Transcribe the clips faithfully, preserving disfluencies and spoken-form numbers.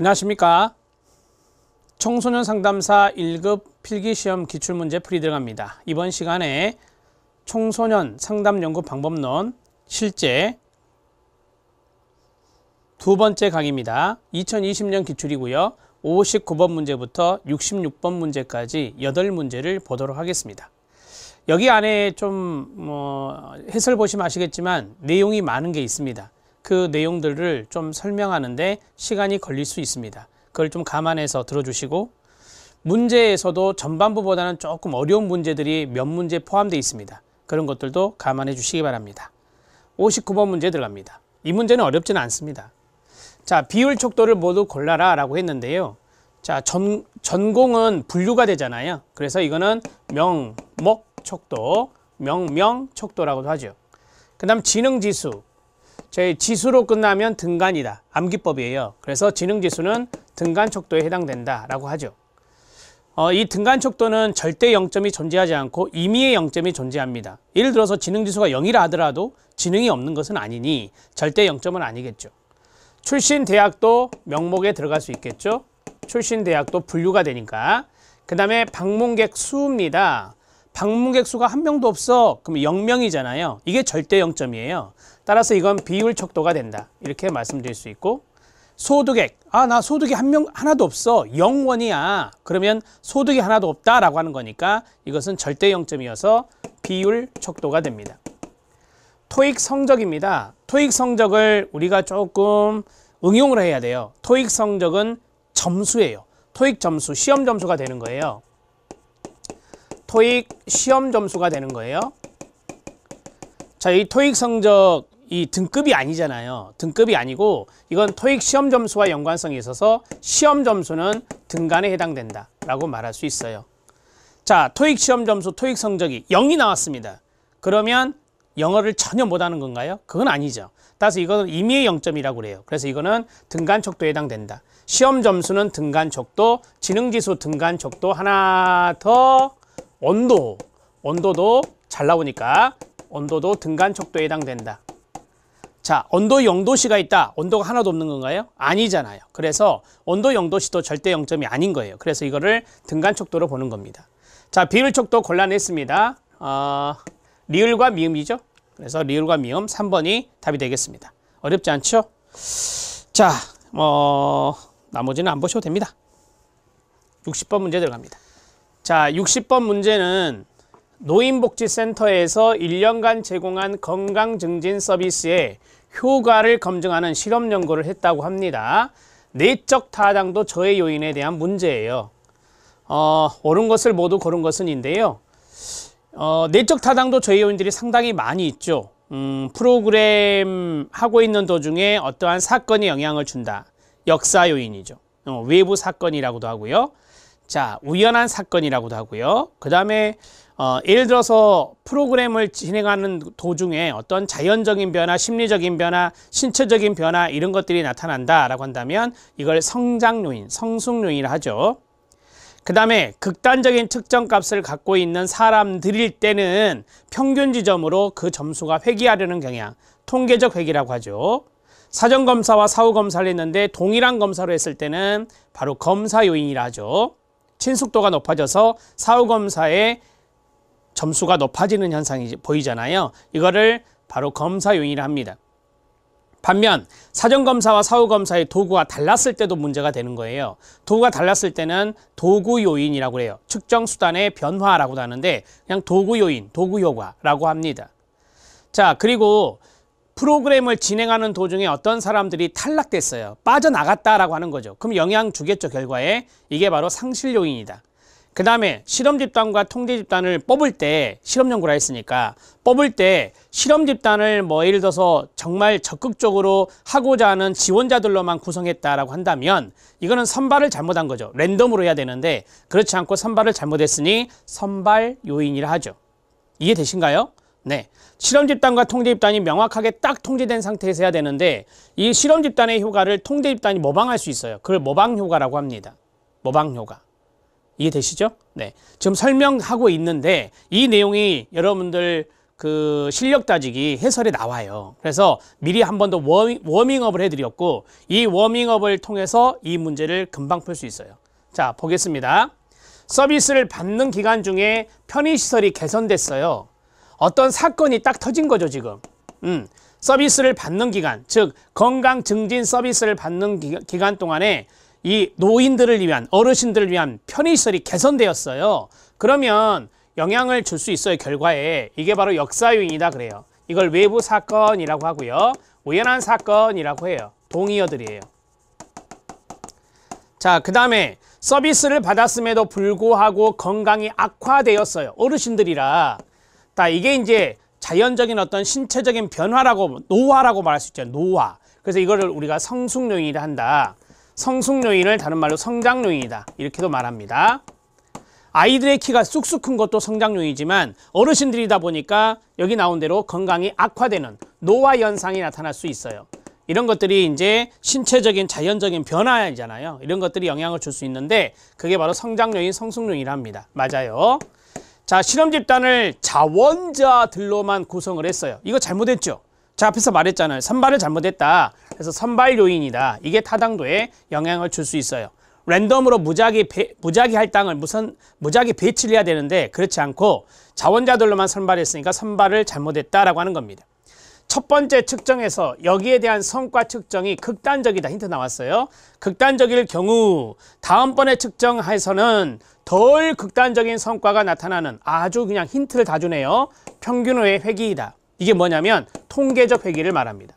안녕하십니까. 청소년 상담사 일 급 필기시험 기출문제 풀이 들어갑니다. 이번 시간에 청소년 상담 연구 방법론 실제 두 번째 강의입니다. 이천이십 년 기출이고요. 오십구 번 문제부터 육십육 번 문제까지 여덟 문제를 보도록 하겠습니다. 여기 안에 좀 뭐 해설 보시면 아시겠지만 내용이 많은 게 있습니다. 그 내용들을 좀 설명하는데 시간이 걸릴 수 있습니다. 그걸 좀 감안해서 들어주시고, 문제에서도 전반부보다는 조금 어려운 문제들이 몇 문제 포함되어 있습니다. 그런 것들도 감안해 주시기 바랍니다. 오십구 번 문제 들어갑니다. 이 문제는 어렵지는 않습니다. 자, 비율 척도를 모두 골라라 라고 했는데요. 자, 전, 전공은 분류가 되잖아요. 그래서 이거는 명, 목, 척도, 명, 명, 척도라고도 하죠. 그 다음 지능지수. 저희 지수로 끝나면 등간이다. 암기법이에요. 그래서 지능지수는 등간척도에 해당된다 라고 하죠. 어, 이 등간척도는 절대 영점이 존재하지 않고 임의의 영점이 존재합니다. 예를 들어서 지능지수가 영이라 하더라도 지능이 없는 것은 아니니 절대 영점은 아니겠죠. 출신 대학도 명목에 들어갈 수 있겠죠. 출신 대학도 분류가 되니까. 그 다음에 방문객 수입니다. 방문객 수가 한 명도 없어. 그럼 영 명이잖아요. 이게 절대 영점이에요. 따라서 이건 비율 척도가 된다. 이렇게 말씀드릴 수 있고, 소득액. 아, 나 소득이 한 명 하나도 없어. 영 원이야. 그러면 소득이 하나도 없다라고 하는 거니까 이것은 절대 영점이어서 비율 척도가 됩니다. 토익 성적입니다. 토익 성적을 우리가 조금 응용을 해야 돼요. 토익 성적은 점수예요. 토익 점수, 시험 점수가 되는 거예요. 토익 시험 점수가 되는 거예요. 자, 이 토익 성적, 이 등급이 아니잖아요. 등급이 아니고 이건 토익 시험 점수와 연관성이 있어서 시험 점수는 등간에 해당된다 라고 말할 수 있어요. 자, 토익 시험 점수, 토익 성적이 영이 나왔습니다. 그러면 영어를 전혀 못하는 건가요? 그건 아니죠. 따라서 이거는 임의의 영점이라고 그래요. 그래서 이거는 등간 척도에 해당된다. 시험 점수는 등간 척도, 지능지수 등간 척도, 하나 더 온도. 온도도 잘 나오니까 온도도 등간 척도에 해당된다. 자, 온도 영도시가 있다. 온도가 하나도 없는 건가요? 아니잖아요. 그래서 온도 영도시도 절대 영점이 아닌 거예요. 그래서 이거를 등간 척도로 보는 겁니다. 자, 비율 척도 골라냈습니다. 어, 리을과 미음이죠. 그래서 리을과 미음 삼 번이 답이 되겠습니다. 어렵지 않죠? 자, 뭐 나머지는 안 보셔도 됩니다. 육십 번 문제 들어갑니다. 자, 육십 번 문제는 노인복지센터에서 일 년간 제공한 건강증진 서비스의 효과를 검증하는 실험 연구를 했다고 합니다. 내적 타당도 저해 요인에 대한 문제예요. 어, 옳은 것을 모두 고른 것은인데요. 어, 내적 타당도 저해 요인들이 상당히 많이 있죠. 음, 프로그램 하고 있는 도중에 어떠한 사건이 영향을 준다. 역사 요인이죠. 어, 외부 사건이라고도 하고요. 자, 우연한 사건이라고도 하고요. 그 다음에 어, 예를 들어서 프로그램을 진행하는 도중에 어떤 자연적인 변화, 심리적인 변화, 신체적인 변화 이런 것들이 나타난다라고 한다면 이걸 성장 요인, 성숙 요인이라 하죠. 그 다음에 극단적인 측정 값을 갖고 있는 사람들일 때는 평균 지점으로 그 점수가 회귀하려는 경향, 통계적 회귀라고 하죠. 사전검사와 사후검사를 했는데 동일한 검사로 했을 때는 바로 검사 요인이라 하죠. 친숙도가 높아져서 사후검사의 점수가 높아지는 현상이 보이잖아요. 이거를 바로 검사 요인이라 합니다. 반면 사전검사와 사후검사의 도구가 달랐을 때도 문제가 되는 거예요. 도구가 달랐을 때는 도구 요인이라고 해요. 측정 수단의 변화라고도 하는데 그냥 도구 요인, 도구 효과라고 합니다. 자, 그리고 프로그램을 진행하는 도중에 어떤 사람들이 탈락됐어요. 빠져나갔다라고 하는 거죠. 그럼 영향 주겠죠, 결과에. 이게 바로 상실 요인이다. 그 다음에 실험 집단과 통제 집단을 뽑을 때, 실험 연구를 했으니까 뽑을 때 실험 집단을 뭐 예를 들어서 정말 적극적으로 하고자 하는 지원자들로만 구성했다라고 한다면 이거는 선발을 잘못한 거죠. 랜덤으로 해야 되는데 그렇지 않고 선발을 잘못했으니 선발 요인이라 하죠. 이해되신가요? 네. 실험 집단과 통제 집단이 명확하게 딱 통제된 상태에서 해야 되는데 이 실험 집단의 효과를 통제 집단이 모방할 수 있어요. 그걸 모방 효과라고 합니다. 모방 효과. 이해되시죠? 네. 지금 설명하고 있는데 이 내용이 여러분들 그 실력 따지기 해설에 나와요. 그래서 미리 한 번 더 워밍업을 해드렸고 이 워밍업을 통해서 이 문제를 금방 풀 수 있어요. 자, 보겠습니다. 서비스를 받는 기간 중에 편의시설이 개선됐어요. 어떤 사건이 딱 터진 거죠, 지금. 음, 서비스를 받는 기간, 즉 건강 증진 서비스를 받는 기, 기간 동안에 이 노인들을 위한, 어르신들을 위한 편의시설이 개선되었어요. 그러면 영향을 줄 수 있어요. 결과에. 이게 바로 역사 요인이다 그래요. 이걸 외부 사건이라고 하고요. 우연한 사건이라고 해요. 동의어들이에요. 자, 그 다음에 서비스를 받았음에도 불구하고 건강이 악화되었어요. 어르신들이라. 자, 이게 이제 자연적인 어떤 신체적인 변화라고, 노화라고 말할 수 있죠. 노화. 그래서 이거를 우리가 성숙 요인이라 한다. 성숙 요인을 다른 말로 성장 요인이다. 이렇게도 말합니다. 아이들의 키가 쑥쑥 큰 것도 성장 요인이지만 어르신들이다 보니까 여기 나온 대로 건강이 악화되는 노화 현상이 나타날 수 있어요. 이런 것들이 이제 신체적인 자연적인 변화이잖아요. 이런 것들이 영향을 줄 수 있는데 그게 바로 성장 요인, 성숙 요인이라 합니다. 맞아요. 자, 실험 집단을 자원자들로만 구성을 했어요. 이거 잘못했죠. 자, 앞에서 말했잖아요. 선발을 잘못했다. 그래서 선발 요인이다. 이게 타당도에 영향을 줄 수 있어요. 랜덤으로 무작위, 배, 무작위 할당을 무슨 무작위 배치를 해야 되는데 그렇지 않고 자원자들로만 선발했으니까 선발을 잘못했다라고 하는 겁니다. 첫 번째 측정에서 여기에 대한 성과 측정이 극단적이다. 힌트 나왔어요. 극단적일 경우 다음번에 측정해서는 덜 극단적인 성과가 나타나는 아주 그냥 힌트를 다 주네요. 평균의 회귀이다. 이게 뭐냐면 통계적 회귀를 말합니다.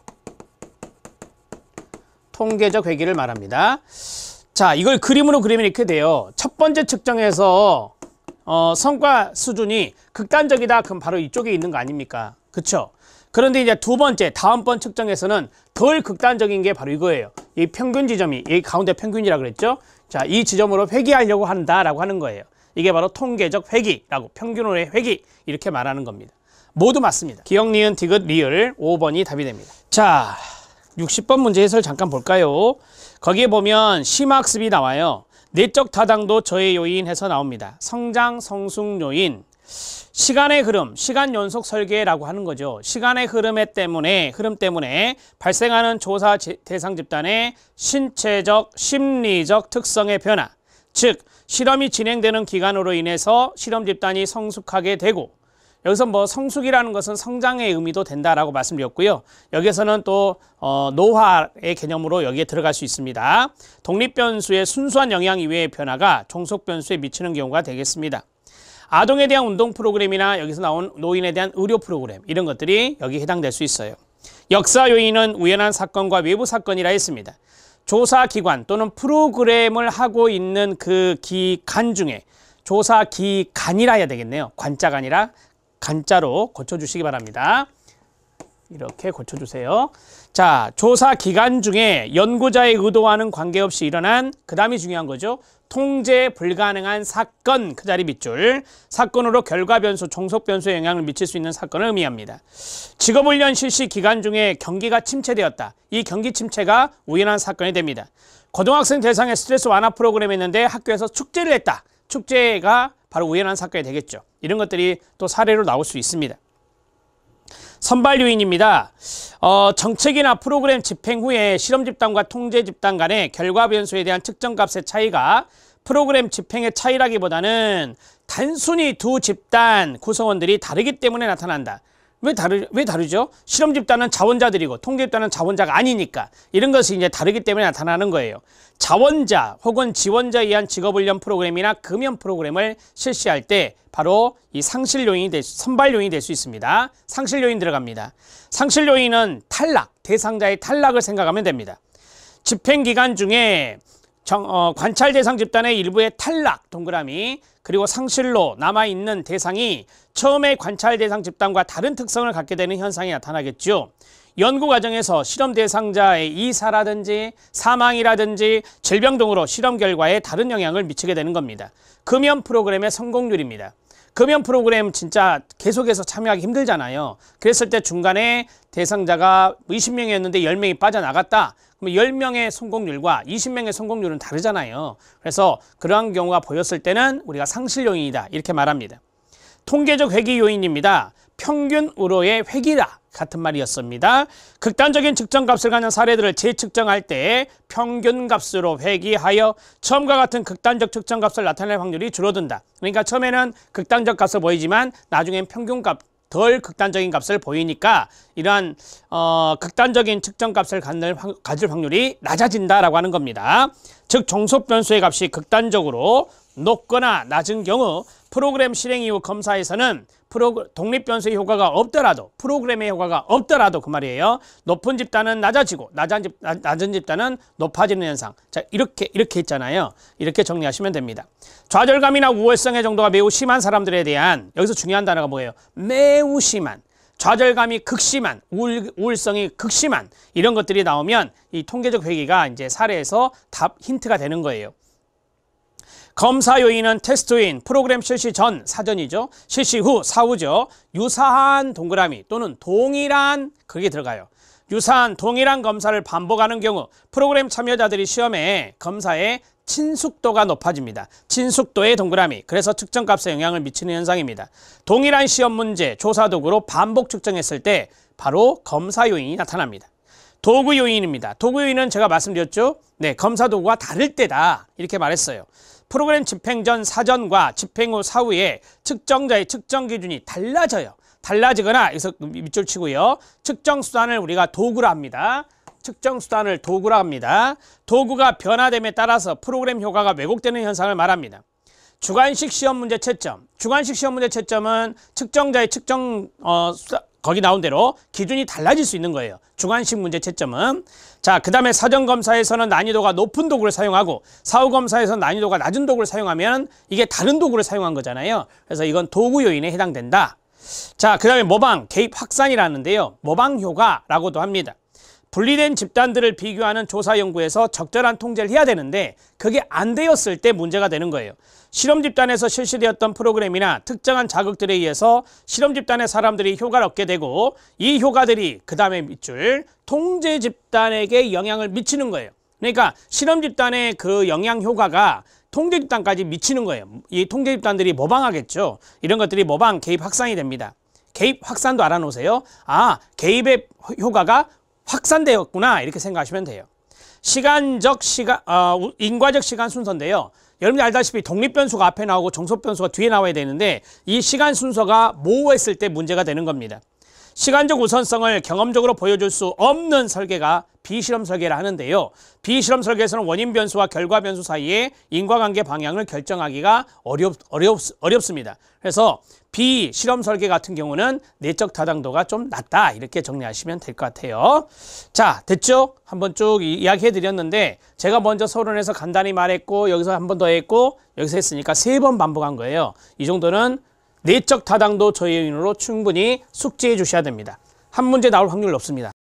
통계적 회귀를 말합니다. 자, 이걸 그림으로 그리면 이렇게 돼요. 첫 번째 측정에서 어, 성과 수준이 극단적이다. 그럼 바로 이쪽에 있는 거 아닙니까? 그쵸? 그런데 이제 두 번째, 다음번 측정에서는 덜 극단적인 게 바로 이거예요. 이 평균 지점이, 이 가운데 평균이라고 그랬죠? 자, 이 지점으로 회귀하려고 한다라고 하는 거예요. 이게 바로 통계적 회귀라고, 평균의 회귀 이렇게 말하는 겁니다. 모두 맞습니다. 기억, 니은, 디귿, 리을 오 번이 답이 됩니다. 자, 육십 번 문제 해설 잠깐 볼까요? 거기에 보면 심학습이 나와요. 내적 타당도 저해 요인 해서 나옵니다. 성장, 성숙 요인, 시간의 흐름, 시간 연속 설계라고 하는 거죠. 시간의 흐름에 때문에, 흐름 때문에 발생하는 조사 대상 집단의 신체적, 심리적 특성의 변화, 즉 실험이 진행되는 기간으로 인해서 실험 집단이 성숙하게 되고, 여기서 뭐 성숙이라는 것은 성장의 의미도 된다라고 말씀드렸고요. 여기서는 또 어, 노화의 개념으로 여기에 들어갈 수 있습니다. 독립변수의 순수한 영향 이외의 변화가 종속변수에 미치는 경우가 되겠습니다. 아동에 대한 운동 프로그램이나 여기서 나온 노인에 대한 의료 프로그램, 이런 것들이 여기에 해당될 수 있어요. 역사 요인은 우연한 사건과 외부 사건이라 했습니다. 조사기관 또는 프로그램을 하고 있는 그 기간 중에, 조사 기간이라 해야 되겠네요. 관자가 아니라 간자로 고쳐주시기 바랍니다. 이렇게 고쳐주세요. 자, 조사 기간 중에 연구자의 의도와는 관계없이 일어난, 그 다음이 중요한 거죠. 통제 불가능한 사건, 그 자리 밑줄. 사건으로 결과 변수, 종속 변수에 영향을 미칠 수 있는 사건을 의미합니다. 직업훈련 실시 기간 중에 경기가 침체되었다. 이 경기 침체가 우연한 사건이 됩니다. 고등학생 대상의 스트레스 완화 프로그램이 있는데 학교에서 축제를 했다. 축제가 바로 우연한 사건이 되겠죠. 이런 것들이 또 사례로 나올 수 있습니다. 선발 요인입니다. 어, 정책이나 프로그램 집행 후에 실험 집단과 통제 집단 간의 결과 변수에 대한 측정 값의 차이가 프로그램 집행의 차이라기보다는 단순히 두 집단 구성원들이 다르기 때문에 나타난다. 왜 다르, 왜 다르죠? 실험 집단은 자원자들이고 통제 집단은 자원자가 아니니까 이런 것이 이제 다르기 때문에 나타나는 거예요. 자원자 혹은 지원자에 의한 직업훈련 프로그램이나 금연 프로그램을 실시할 때 바로 이 상실 요인이 될 수, 선발 요인이 될 수 있습니다. 상실 요인 들어갑니다. 상실 요인은 탈락, 대상자의 탈락을 생각하면 됩니다. 집행 기간 중에 정, 어, 관찰 대상 집단의 일부의 탈락, 동그라미, 그리고 상실로 남아있는 대상이 처음에 관찰 대상 집단과 다른 특성을 갖게 되는 현상이 나타나겠죠. 연구 과정에서 실험 대상자의 이사라든지 사망이라든지 질병 등으로 실험 결과에 다른 영향을 미치게 되는 겁니다. 금연 프로그램의 성공률입니다. 금연 프로그램 진짜 계속해서 참여하기 힘들잖아요. 그랬을 때 중간에 대상자가 이십 명이었는데 열 명이 빠져나갔다. 그럼 열 명의 성공률과 이십 명의 성공률은 다르잖아요. 그래서 그러한 경우가 보였을 때는 우리가 상실 요인이다. 이렇게 말합니다. 통계적 회귀 요인입니다. 평균으로의 획이다 같은 말이었습니다. 극단적인 측정값을 갖는 사례들을 재측정할 때 평균값으로 회귀하여 처음과 같은 극단적 측정값을 나타낼 확률이 줄어든다. 그러니까 처음에는 극단적 값을 보이지만 나중엔 평균값, 덜 극단적인 값을 보이니까 이러한 어, 극단적인 측정값을 갖는, 가질 확률이 낮아진다라고 하는 겁니다. 즉 종속 변수의 값이 극단적으로 높거나 낮은 경우 프로그램 실행 이후 검사에서는 프로, 독립 변수의 효과가 없더라도, 프로그램의 효과가 없더라도 그 말이에요. 높은 집단은 낮아지고 낮은, 집, 낮은 집단은 높아지는 현상. 자, 이렇게 이렇게 있잖아요. 이렇게 정리하시면 됩니다. 좌절감이나 우월성의 정도가 매우 심한 사람들에 대한, 여기서 중요한 단어가 뭐예요? 매우 심한, 좌절감이 극심한, 우울, 우울성이 극심한 이런 것들이 나오면 이 통계적 회귀가 이제 사례에서 답 힌트가 되는 거예요. 검사 요인은 테스트 요인, 프로그램 실시 전, 사전이죠. 실시 후, 사후죠. 유사한 동그라미 또는 동일한, 그게 들어가요. 유사한 동일한 검사를 반복하는 경우 프로그램 참여자들이 시험에 검사의 친숙도가 높아집니다. 친숙도의 동그라미, 그래서 측정값에 영향을 미치는 현상입니다. 동일한 시험 문제, 조사 도구로 반복 측정했을 때 바로 검사 요인이 나타납니다. 도구 요인입니다. 도구 요인은 제가 말씀드렸죠. 네, 검사 도구가 다를 때다 이렇게 말했어요. 프로그램 집행 전 사전과 집행 후 사후에 측정자의 측정 기준이 달라져요. 달라지거나, 여기서 밑줄 치고요. 측정 수단을 우리가 도구라 합니다. 측정 수단을 도구라 합니다. 도구가 변화됨에 따라서 프로그램 효과가 왜곡되는 현상을 말합니다. 주관식 시험 문제 채점. 주관식 시험 문제 채점은 측정자의 측정 어, 수단, 거기 나온 대로 기준이 달라질 수 있는 거예요. 주관식 문제 채점은. 자, 그 다음에 사전검사에서는 난이도가 높은 도구를 사용하고 사후검사에서는 난이도가 낮은 도구를 사용하면 이게 다른 도구를 사용한 거잖아요. 그래서 이건 도구 요인에 해당된다. 자, 그 다음에 모방, 개입 확산이라는데요. 모방 효과라고도 합니다. 분리된 집단들을 비교하는 조사 연구에서 적절한 통제를 해야 되는데 그게 안 되었을 때 문제가 되는 거예요. 실험 집단에서 실시되었던 프로그램이나 특정한 자극들에 의해서 실험 집단의 사람들이 효과를 얻게 되고 이 효과들이 그 다음에 밑줄 통제 집단에게 영향을 미치는 거예요. 그러니까 실험 집단의 그 영향 효과가 통제 집단까지 미치는 거예요. 이 통제 집단들이 모방하겠죠. 이런 것들이 모방, 개입 확산이 됩니다. 개입 확산도 알아놓으세요. 아, 개입의 효과가 확산되었구나 이렇게 생각하시면 돼요. 시간적 시간, 어, 인과적 시간 순서인데요. 여러분들 알다시피 독립 변수가 앞에 나오고 종속 변수가 뒤에 나와야 되는데 이 시간 순서가 모호했을 때 문제가 되는 겁니다. 시간적 우선성을 경험적으로 보여줄 수 없는 설계가 비실험 설계를 하는데요. 비실험 설계에서는 원인 변수와 결과 변수 사이의 인과관계 방향을 결정하기가 어렵, 어렵, 어렵습니다. 그래서 비실험 설계 같은 경우는 내적 타당도가 좀 낮다 이렇게 정리하시면 될 것 같아요. 자, 됐죠? 한번 쭉 이야기해 드렸는데 제가 먼저 서론에서 간단히 말했고 여기서 한 번 더 했고 여기서 했으니까 세 번 반복한 거예요. 이 정도는 내적 타당도 저해요인으로 충분히 숙지해 주셔야 됩니다. 한 문제 나올 확률 높습니다.